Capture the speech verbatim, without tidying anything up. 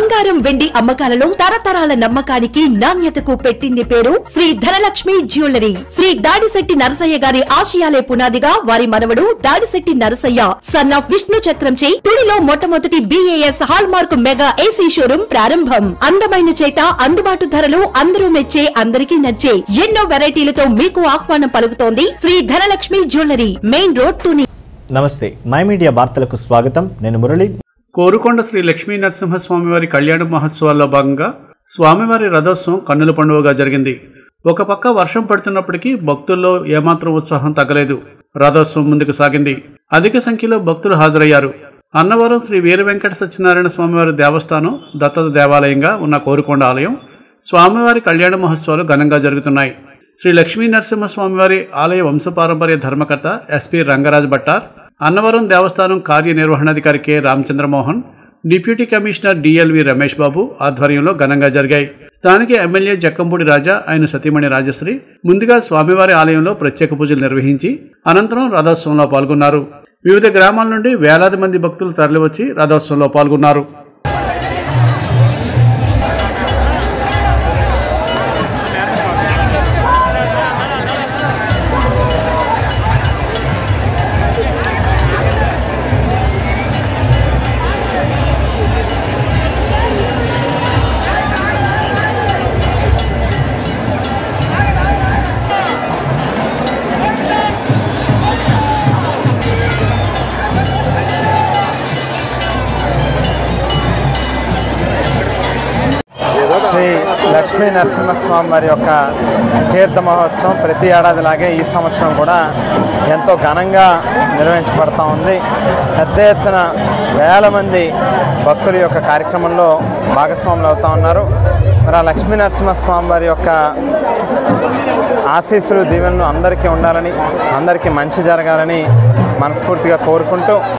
బంగారం వెండి అమ్మకాలలో తరతరాల నమ్మకానికి నాణ్యతకు పెట్టింది పేరు శ్రీ ధనలక్ష్మి జ్యువెలరీ. శ్రీ దాడిశెట్టి నరసయ్య గారి ఆశయాలే పునాదిగా వారి మనవడు దాడిశెట్టి నరసయ్య సన్ ఆఫ్ విష్ణు చక్రంచే తుడిలో మొట్టమొదటి BIS hallmark mega AC showroom ప్రారంభం. అందమైన చేత అందుబాటు ధరలు అందరూ మెచ్చే అందరికీ నచ్చే ఎన్నో వెరైటీలతో మీకు ఆహ్వానం పలుకుతోంది Shri Dhanalakshmi jewellery, main road Tuni. నమస్తే, మై మీడియా వార్తలకు స్వాగతం. నేను మురళి. కోరుకొండ శ్రీ లక్ష్మీ నరసింహస్వామివారి కళ్యాణ మహోత్సవాల్లో భాగంగా స్వామివారి రథోత్సవం కన్నుల పండుగగా జరిగింది. ఒక పక్క వర్షం పడుతున్నప్పటికీ భక్తుల్లో ఏమాత్రం ఉత్సాహం తగ్గలేదు. రథోత్సవం ముందుకు సాగింది. అధిక సంఖ్యలో భక్తులు హాజరయ్యారు. అన్నవరం శ్రీ వీర వెంకట సత్యనారాయణ స్వామివారి దేవస్థానం దత్తత దేవాలయంగా ఉన్న కోరుకొండ ఆలయం స్వామివారి కళ్యాణ మహోత్సవాలు ఘనంగా జరుగుతున్నాయి. శ్రీ లక్ష్మీ నరసింహస్వామివారి ఆలయ వంశపారంపర్య ధర్మకర్త ఎస్పీ రంగరాజ్ భట్టార్, అన్నవరం దేవస్థానం కార్యనిర్వహణాధికారి K Ramachandramohan, deputy commissioner DLV Ramesh Babu ఆధ్వర్యంలో ఘనంగా జరిగాయి. స్థానిక ఎమ్మెల్యే జక్కంపూడి రాజా, ఆయన సతీమణి రాజశ్రీ ముందుగా స్వామివారి ఆలయంలో ప్రత్యేక పూజలు నిర్వహించి అనంతరం రథోత్సవంలో పాల్గొన్నారు. వివిధ గ్రామాల నుండి వేలాది మంది భక్తులు తరలివచ్చి రథోత్సవంలో పాల్గొన్నారు. శ్రీ లక్ష్మీ నరసింహస్వామి వారి యొక్క తీర్థ మహోత్సవం ప్రతి ఏడాదిలాగే ఈ సంవత్సరం కూడా ఎంతో ఘనంగా నిర్వహించబడతా ఉంది. పెద్ద ఎత్తున వేల మంది భక్తుల యొక్క కార్యక్రమంలో భాగస్వాములు అవుతూ ఉన్నారు. మరి ఆ లక్ష్మీ నరసింహస్వామి వారి యొక్క ఆశీస్సులు దీవెనలు అందరికీ ఉండాలని, అందరికీ మంచి జరగాలని మనస్ఫూర్తిగా కోరుకుంటూ